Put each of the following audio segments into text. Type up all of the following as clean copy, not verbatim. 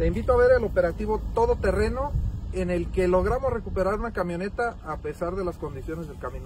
Te invito a ver el operativo todoterreno en el que logramos recuperar una camioneta a pesar de las condiciones del camino.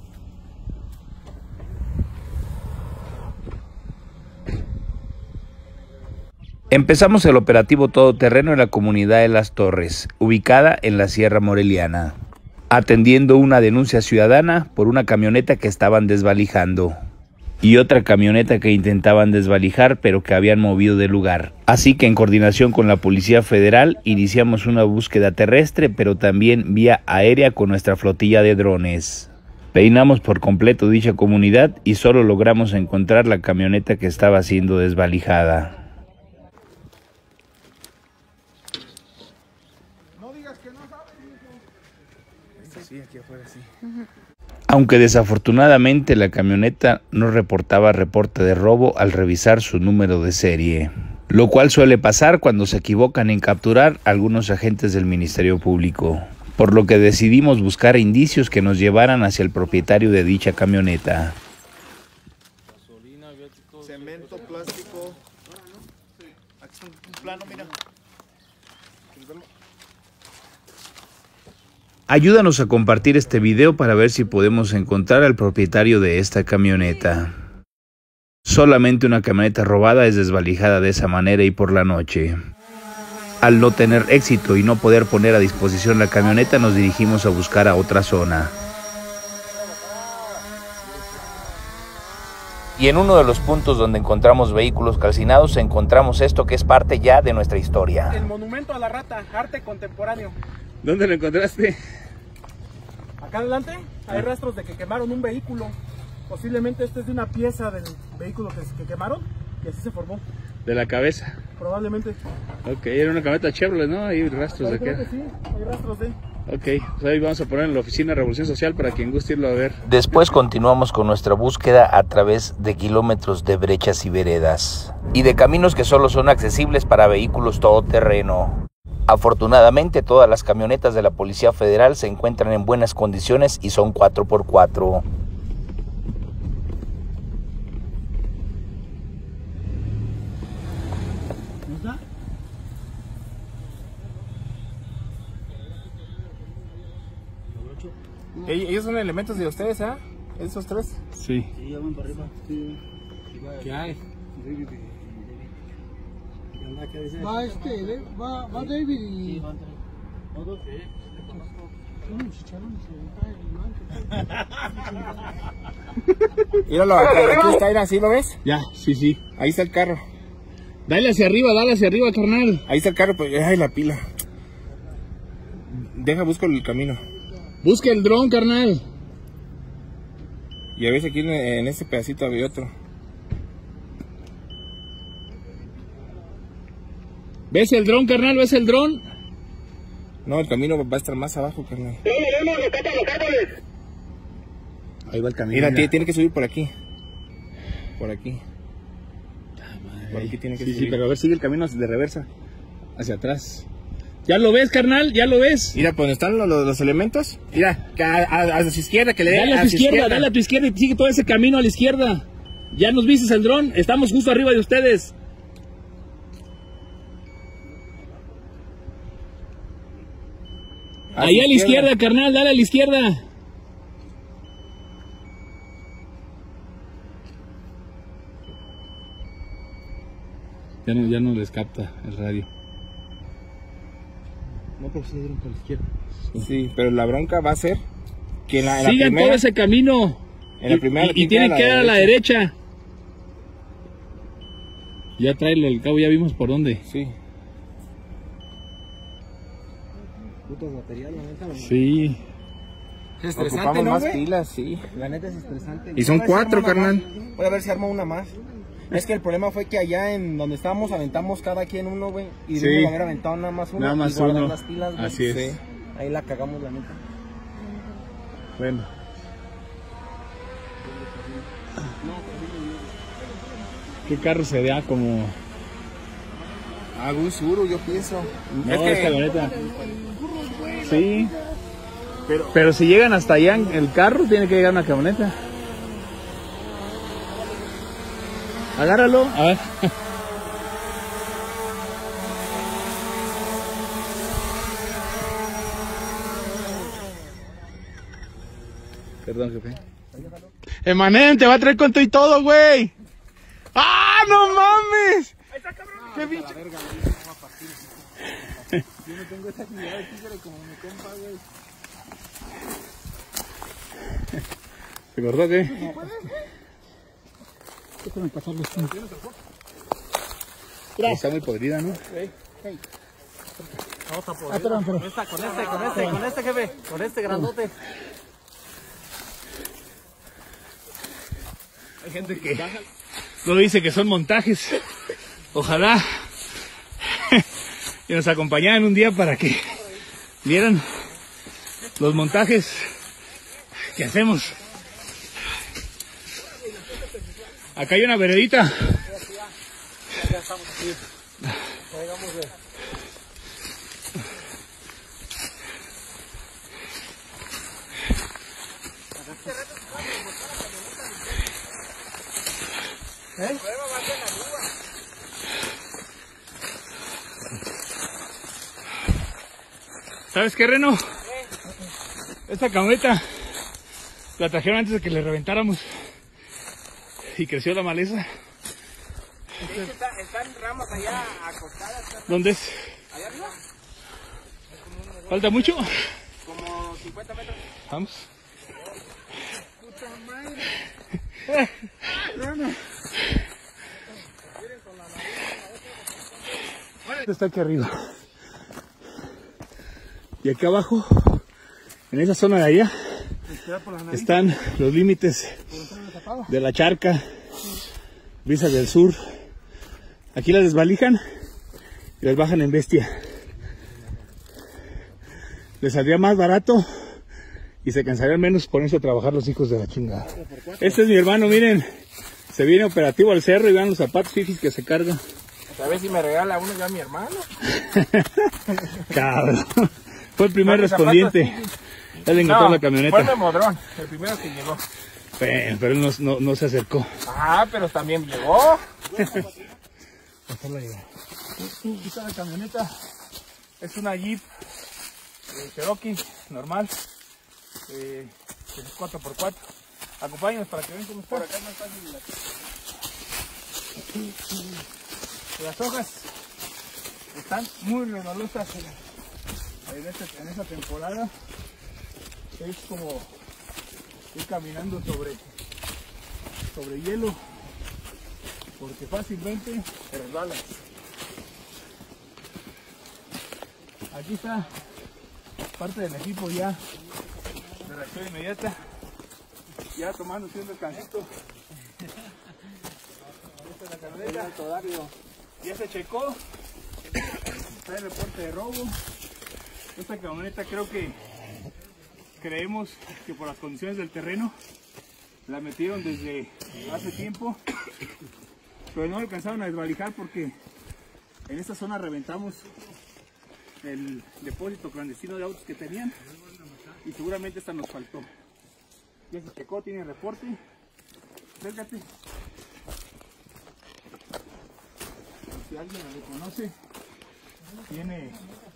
Empezamos el operativo todoterreno en la comunidad de Las Torres, ubicada en la Sierra Moreliana, atendiendo una denuncia ciudadana por una camioneta que estaban desvalijando y otra camioneta que intentaban desvalijar pero que habían movido de lugar. Así que en coordinación con la Policía Federal iniciamos una búsqueda terrestre pero también vía aérea con nuestra flotilla de drones. Peinamos por completo dicha comunidad y solo logramos encontrar la camioneta que estaba siendo desvalijada. Sí, aquí afuera, sí. Aunque desafortunadamente la camioneta no reportaba reporte de robo al revisar su número de serie, lo cual suele pasar cuando se equivocan en capturar a algunos agentes del Ministerio Público, por lo que decidimos buscar indicios que nos llevaran hacia el propietario de dicha camioneta. Cemento, plástico. Aquí es un plano, mira. Ayúdanos a compartir este video para ver si podemos encontrar al propietario de esta camioneta. Solamente una camioneta robada es desvalijada de esa manera y por la noche. Al no tener éxito y no poder poner a disposición la camioneta, nos dirigimos a buscar a otra zona. Y en uno de los puntos donde encontramos vehículos calcinados, encontramos esto que es parte ya de nuestra historia. El monumento a la rata, arte contemporáneo. ¿Dónde lo encontraste? Acá adelante hay rastros de que quemaron un vehículo. Posiblemente este es de una pieza del vehículo que quemaron y así se formó. De la cabeza. Probablemente. Ok, era una camioneta Chevrolet, ¿no? Hay rastros de qué. Sí, hay rastros de. Ok, pues ahí vamos a poner en la oficina de Revolución Social para quien guste irlo a ver. Después continuamos con nuestra búsqueda a través de kilómetros de brechas y veredas y de caminos que solo son accesibles para vehículos todoterreno. Afortunadamente todas las camionetas de la Policía Federal se encuentran en buenas condiciones y son 4x4. Ellos son elementos de ustedes, ¿ah? Esos tres. Sí. ¿Qué hay? Va David y... Míralo, aquí está, mira, ¿sí lo ves? Ya, sí. Ahí está el carro. Dale hacia arriba, carnal. Ahí está el carro, pues, ay, la pila. Deja, busco el camino. Busca el dron, carnal. Y a veces aquí en este pedacito había otro. ¿Ves el dron, carnal? ¿Ves el dron? No, el camino va a estar más abajo, carnal. Ahí va el camino. Mira, tiene que subir por aquí. Por aquí. Por aquí tiene que subir. Sí, pero a ver, sigue el camino de reversa. Hacia atrás. ¿Ya lo ves, carnal? ¿Ya lo ves? Mira, pues están los elementos. Mira, a su izquierda, que le dé Dale a tu izquierda, dale a tu izquierda y sigue todo ese camino a la izquierda. ¿Ya nos viste el dron? Estamos justo arriba de ustedes. Ahí a la izquierda, carnal, dale a la izquierda. Ya no les capta el radio. No, pero sí dieron por la izquierda. Sí, pero la bronca va a ser que en la sigan primera, todo ese camino. En la primera y tienen que ir a la derecha. Ya tráelo, al cabo ya vimos por dónde. Sí. Putos materiales, ¿no? Sí. Es estresante, ¿no, más pilas, sí. La neta es estresante. Y son 4, carnal. Voy a ver si armo una más. Es que el problema fue que allá en donde estábamos aventamos cada quien uno, güey. Y debimos haber aventado nada más uno. Nada más y guardar uno. las pilas, güey. Así es. Sí. Ahí la cagamos, la neta. Bueno. ¿Qué carro se vea como...? Algún Suru, yo pienso. No, es que... camioneta. Sí. Pero si llegan hasta allá en el carro, tiene que llegar una camioneta. Agárralo. A ver. Perdón, jefe. Emanen, te va a traer con todo y todo, güey. ¡Ah, no mames! Ahí está, cabrón. ¡Qué bicho! Yo no tengo esa actividad de tigre como mi compa, güey. ¿Se cortó qué? Está muy podrida, ¿no? Vamos a poder. Con este, jefe. Con este grandote. Hay gente que no dice que son montajes. Ojalá y nos acompañaran un día para que vieran los montajes que hacemos. Acá hay una veredita. ¿Sabes qué, Reno? Esta camioneta la trajeron antes de que le reventáramos y creció la maleza. Están ramas allá acostadas. ¿Dónde es? ¿Allá arriba? ¿Falta mucho? Como 50 metros. Vamos. Está aquí arriba. Y aquí abajo, en esa zona de allá, están los límites de la charca, Brisas del Sur. Aquí las desvalijan y las bajan en Bestia. Les saldría más barato y se cansarían menos ponerse a trabajar los hijos de la chingada. Este es mi hermano, miren. Se viene operativo al cerro y vean los zapatos fifis que se cargan. A ver si me regala uno ya mi hermano. Cabrón. Fue el primer respondiente. Él le encontró la camioneta. Fue de Modrón, el primero que llegó. Pero él no se acercó. Ah, pero también llegó. Aquí está la camioneta. Es una Jeep Cherokee normal. Es 4x4. Acompáñenos para que vean cómo está. Por acá es más fácil las hojas están muy regalosas en esta temporada. Es como ir caminando sobre hielo, porque fácilmente te resbalas. Aquí está parte del equipo ya de reacción inmediata, ya tomándose un descansito. Esta es la camioneta. Ya se checó, está el reporte de robo. Esta camioneta creemos que por las condiciones del terreno la metieron desde hace tiempo, pero no alcanzaron a desvalijar porque en esta zona reventamos el depósito clandestino de autos que tenían y seguramente esta nos faltó. Ya se checó, tiene reporte. Acércate. Si alguien la reconoce, tiene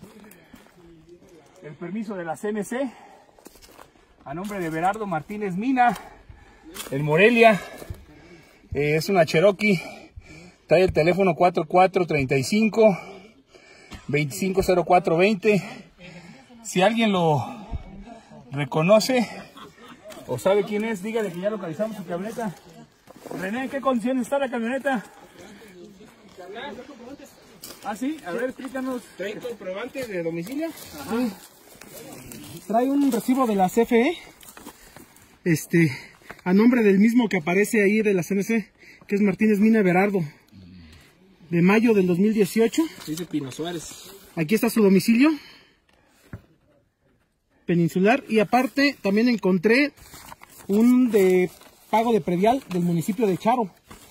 el permiso de la CNC a nombre de Berardo Martínez Mina en Morelia. Es una Cherokee, trae el teléfono 4435 250420. Si alguien lo reconoce o sabe quién es, dígale que ya localizamos su camioneta. René, ¿en qué condiciones está la camioneta? Ah, sí, a ver, explícanos. ¿Trae comprobante de domicilio? Ajá. Trae un recibo de la CFE, a nombre del mismo que aparece ahí de la CNC, que es Martínez Mina Berardo, de mayo del 2018. Dice Pino Suárez. Aquí está su domicilio peninsular, y aparte también encontré un de pago de predial del municipio de Charo.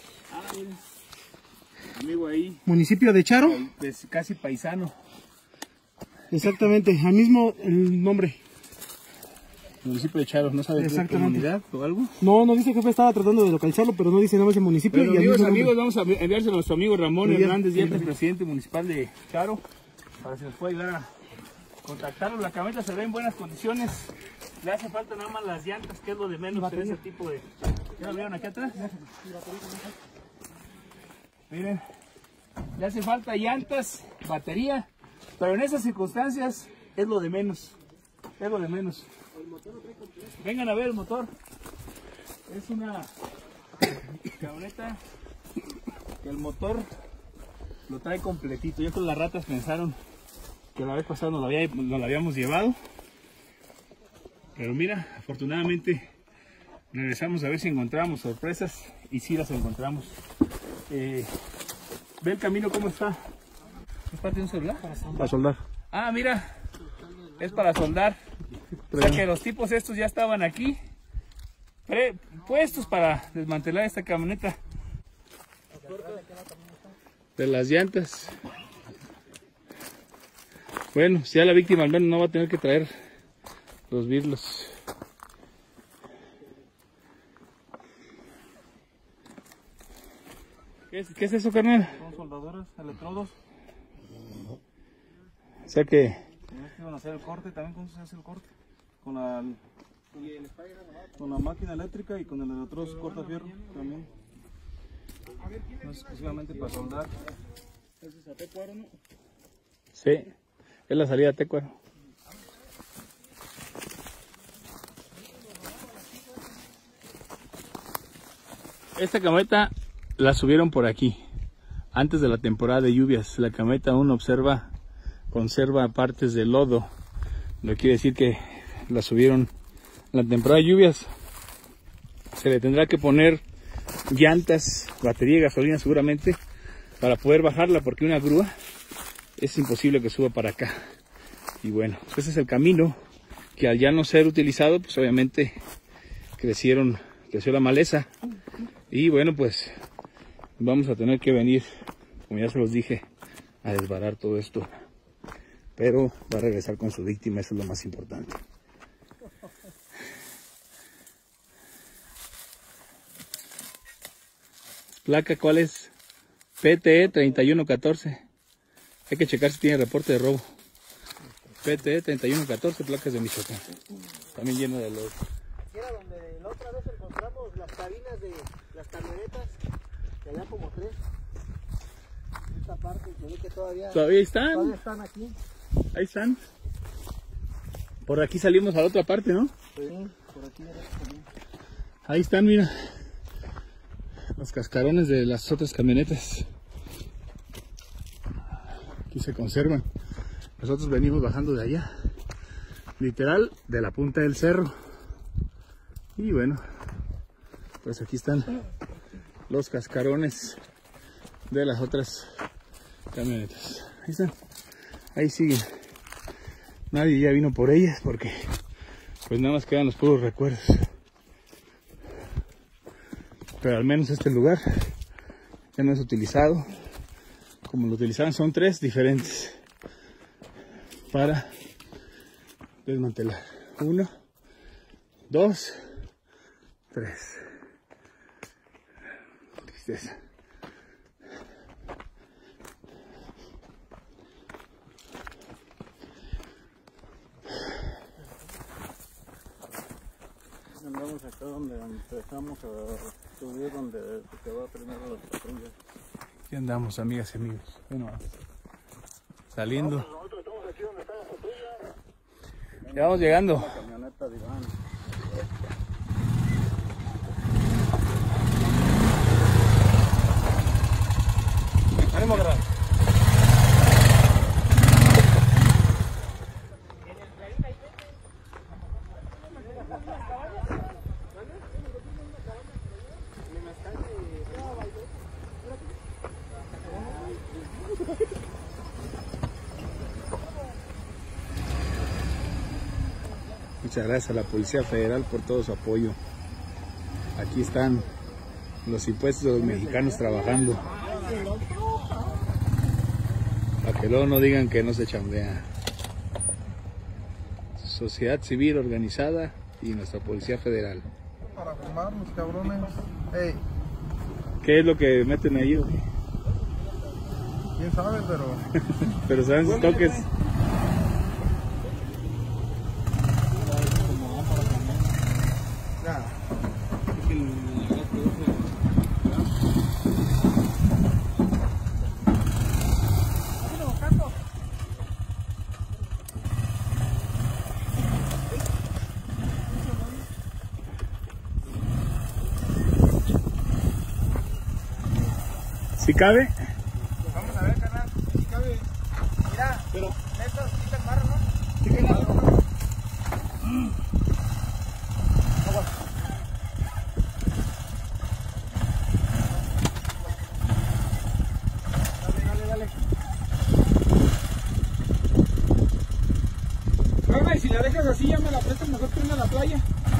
Amigo ahí, Municipio de Charo. es casi paisano. Exactamente, al mismo el nombre. Municipio de Charo, ¿no sabe qué Exactamente. comunidad o algo? No dice, jefe, estaba tratando de localizarlo, pero no dice nada más el municipio. Pero y al mismo nombre. amigos, vamos a enviárselo a nuestro amigo Ramón Muy bien. Hernández Díaz, presidente municipal de Charo, para si nos puede ayudar a contactarlo. La camioneta se ve en buenas condiciones, Le hace falta nada más las llantas, que es lo de menos en ese tipo de... ¿Ya lo vieron aquí atrás? Miren, le hace falta llantas, batería, pero en esas circunstancias es lo de menos. Es lo de menos. Vengan a ver el motor. Es una camioneta que el motor lo trae completito. Yo creo que las ratas pensaron que la vez pasada nos la habíamos llevado. Pero mira, afortunadamente regresamos a ver si encontramos sorpresas y sí las encontramos. Ve el camino cómo está. ¿Es parte de un celular? Para soldar. Ah, mira, es para soldar. O sea que los tipos estos ya estaban aquí, puestos para desmantelar esta camioneta. De las llantas. Bueno, ya la víctima al menos no va a tener que traer los birlos. ¿Qué es eso, carnal? Son soldadoras, electrodos. O sea que... Iban a hacer el corte, también cómo se hace el corte. Con la máquina eléctrica y con el electrodo cortafierro también. No es exclusivamente para soldar. ¿Ese es a T4, no? Sí, es la salida T4. Esta camioneta la subieron por aquí, antes de la temporada de lluvias. La camioneta aún conserva partes de lodo. No quiere decir que la subieron en la temporada de lluvias. Se le tendrá que poner llantas, batería y gasolina seguramente para poder bajarla, porque una grúa es imposible que suba para acá. Y bueno, pues ese es el camino que al ya no ser utilizado, pues obviamente creció la maleza. Y bueno, pues vamos a tener que venir, como ya se los dije, a desbarar todo esto. Pero va a regresar con su víctima, eso es lo más importante. Placa, ¿cuál es? PTE 3114. Hay que checar si tiene reporte de robo. PTE 3114, placas de Michoacán. También lleno de lodo. Era donde la otra vez encontramos las cabinas de las camionetas, que había como 3. Esta parte se ve que todavía están aquí. Ahí están. Por aquí salimos a la otra parte, ¿no? Sí, por aquí era también. Ahí están, mira. Los cascarones de las otras camionetas. Aquí se conservan. Nosotros venimos bajando de allá. Literal, de la punta del cerro. Y bueno, pues aquí están los cascarones de las otras camionetas. Ahí están. Ahí siguen. Nadie ya vino por ellas porque pues nada más quedan los puros recuerdos. Pero al menos este lugar ya no es utilizado. Como lo utilizaban, son 3 diferentes para desmantelar. 1, 2, 3. Tristeza. Andamos acá donde empezamos a subir, donde se va primero las patrullas. Aquí andamos, amigas y amigos. Bueno, saliendo. Ya vamos llegando. La camioneta de Iván. ¡Ánimo, carnal! Muchas gracias a la Policía Federal por todo su apoyo. Aquí están los impuestos de los mexicanos trabajando. Para que luego no digan que no se chambea. Sociedad civil organizada y nuestra Policía Federal. Para fumar los cabrones. Hey, ¿Qué es lo que meten ahí? ¿O qué? quién sabe, pero Pero saben sus toques. Como van para ¿Sí cabe? Vamos a ver, carnal. Sí cabe. Mira, Pero esto quita el marro, ¿no? sí que no. Dale. Bueno, y si la dejas así, ya me la prestas, mejor que irme a la playa.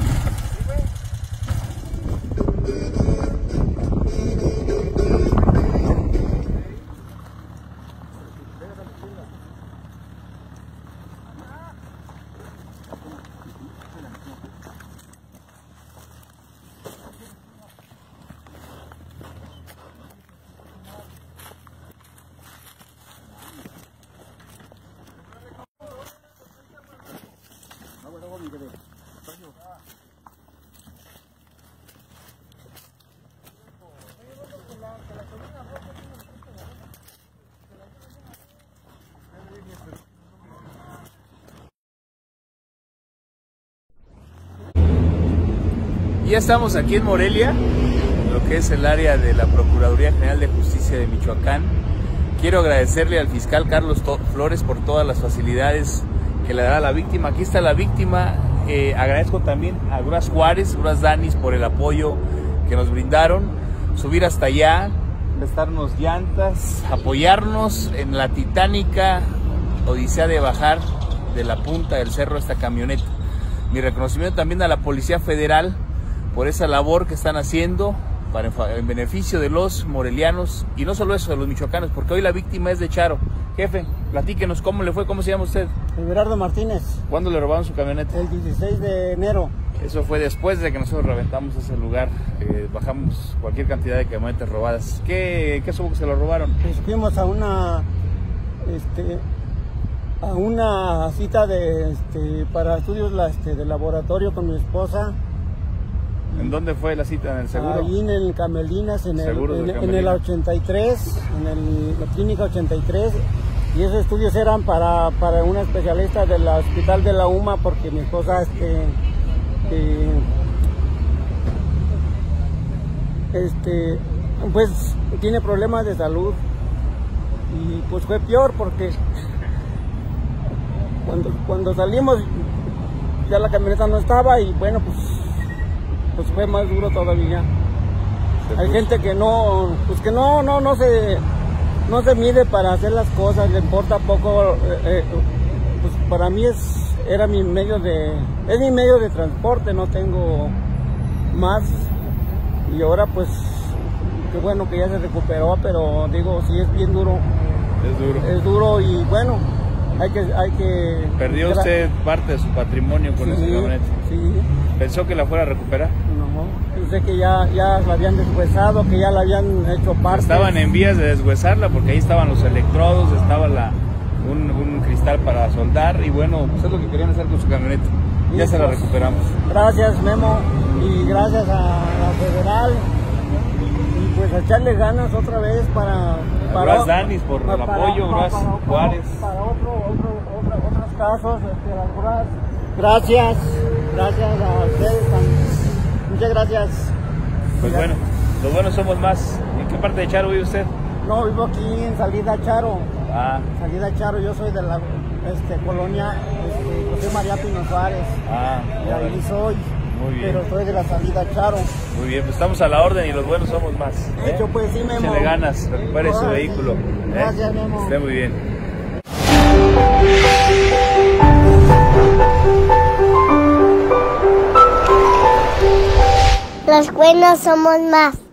Ya estamos aquí en Morelia, lo que es el área de la Procuraduría General de Justicia de Michoacán. Quiero agradecerle al fiscal Carlos Flores por todas las facilidades que le da a la víctima. Aquí está la víctima. Agradezco también a Grúas Juárez, Grúas Danis, por el apoyo que nos brindaron. Subir hasta allá, prestarnos llantas, apoyarnos en la titánica odisea de bajar de la punta del cerro esta camioneta. Mi reconocimiento también a la Policía Federal por esa labor que están haciendo en beneficio de los morelianos, y no solo eso, de los michoacanos, porque hoy la víctima es de Charo. Jefe, platíquenos, ¿cómo le fue? ¿Cómo se llama usted? Everardo Martínez. ¿Cuándo le robaron su camioneta? El 16 de enero. Eso fue después de que nosotros reventamos ese lugar, bajamos cualquier cantidad de camionetas robadas. ¿Qué supo que se lo robaron? Pues fuimos a una cita para estudios de laboratorio con mi esposa. ¿En dónde fue la cita? ¿En el seguro? Ahí en el Camelinas, en el 83, en la clínica 83. Y esos estudios eran para una especialista del hospital de la UMA, porque mi esposa pues tiene problemas de salud. Y pues fue peor porque cuando salimos ya la camioneta no estaba, y bueno, pues fue más duro todavía. Hay gente que no se mide para hacer las cosas, le importa poco. Pues para mí es mi medio de transporte, no tengo más. Y ahora pues qué bueno que ya se recuperó, pero digo, sí es bien duro. Es duro y bueno, hay que ¿Perdió usted parte de su patrimonio con esa camioneta? Sí. ¿Pensó que la fuera a recuperar? No, pensé que ya la habían deshuesado, que ya la habían hecho parte. Estaban en vías de deshuesarla porque ahí estaban los electrodos, estaba un cristal para soldar, y bueno, pues es lo que querían hacer con su camioneta. Sí, ya se la recuperamos. Gracias, Memo, y gracias a la Federal, y pues a echarle ganas otra vez para Grúas Danis por el apoyo, Grúas Juárez. Para otros casos, las Grúas. Gracias a ustedes también. Muchas gracias. Pues bueno, los buenos somos más. ¿En qué parte de Charo vive usted? No, vivo aquí en Salida Charo. Salida Charo, yo soy de la colonia José María Pino Suárez. Y ahí soy. Muy bien. Pero soy de la Salida Charo. Muy bien, pues estamos a la orden y los buenos somos más. De hecho, pues sí, Memo. Échale ganas, recupere su vehículo. Gracias, Memo. Esté muy bien. Los buenos somos más.